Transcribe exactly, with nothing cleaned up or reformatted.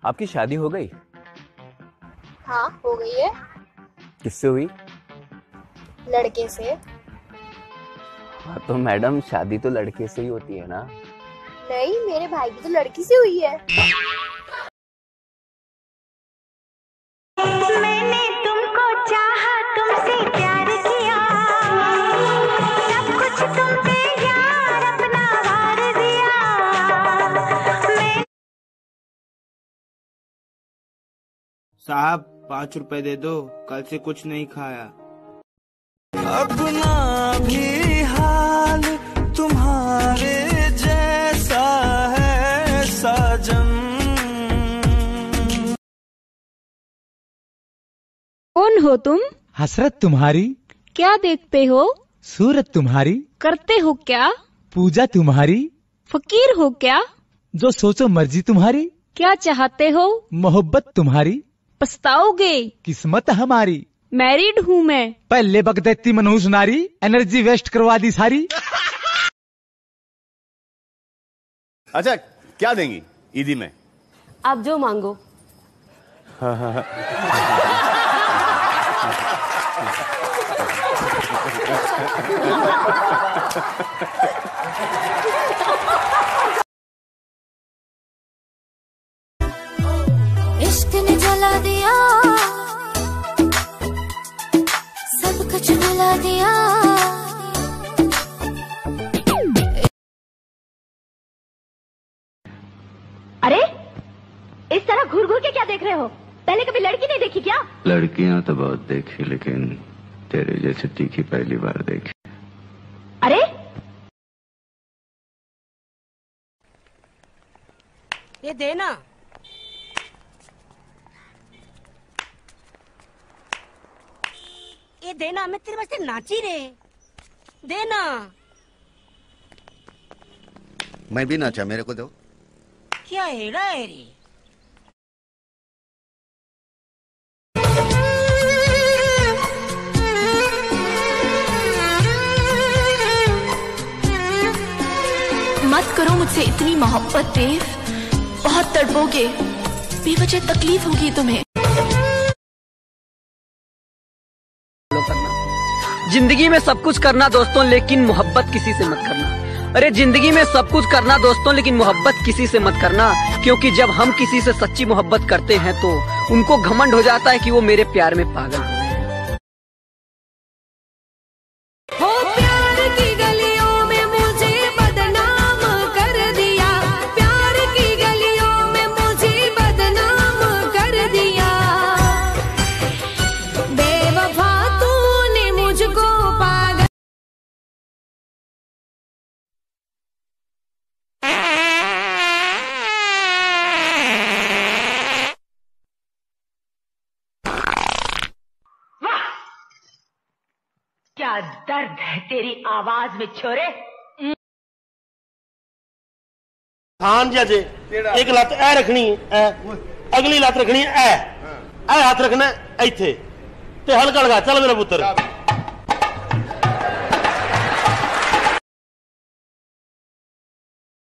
आपकी शादी हो गई? हाँ हो गई है। किससे हुई? लड़के से। हाँ तो मैडम शादी तो लड़के से ही होती है ना? नहीं, मेरे भाई की तो लड़की से हुई है। मैंने तुमको चाहा, तुमसे प्यार किया, सब कुछ तुम पे यार अपना वार दिया। मैं... साहब पाँच रुपए दे दो, कल से कुछ नहीं खाया। अपना भी हाल तुम्हारे जैसा है साजन। कौन हो तुम? हसरत तुम्हारी। क्या देखते हो? सूरत तुम्हारी। करते हो क्या? पूजा तुम्हारी। फकीर हो क्या? जो सोचो मर्जी तुम्हारी। क्या चाहते हो? मोहब्बत तुम्हारी। पछताओगे? किस्मत हमारी। मैरिड हूँ मैं। पहले बक देती मनहूस नारी, एनर्जी वेस्ट करवा दी सारी। अच्छा क्या देंगी ईदी में? आप जो मांगो। हाँ हाँ हाँ। इश्क ने जला दिया, सब कुछ भुला दिया। अरे इस तरह घूर घूर के क्या देख रहे हो? पहले कभी लड़की नहीं देखी क्या? लड़कियां तो बहुत देखी, लेकिन तेरे जैसे तीखी पहली बार देखी। अरे ये देना, ये देना, मैं तेरे वास्ते नाची रे। देना। मैं भी नाचा, मेरे को दो। क्या हेड़ा है रे? मत करो मुझसे इतनी मोहब्बत देव, बहुत तड़पोगे, बेवजह तकलीफ होगी तुम्हें। जिंदगी में सब कुछ करना दोस्तों, लेकिन मोहब्बत किसी से मत करना। अरे जिंदगी में सब कुछ करना दोस्तों, लेकिन मोहब्बत किसी से मत करना, क्योंकि जब हम किसी से सच्ची मोहब्बत करते हैं तो उनको घमंड हो जाता है कि वो मेरे प्यार में पागल हो गए। हो प्यार की गलियों में मुझे बदनाम कर दिया, प्यार की गलियों में मुझे बदनाम कर दिया। बेवफा तूने मुझको पागल। क्या दर्द है तेरी आवाज में छोरे। हान जजे एक लत ए रखनी है, अगली लत रखनी है ए, ए हाथ रखना इथे ते हल्का हल्का। चल मेरा पुत्र।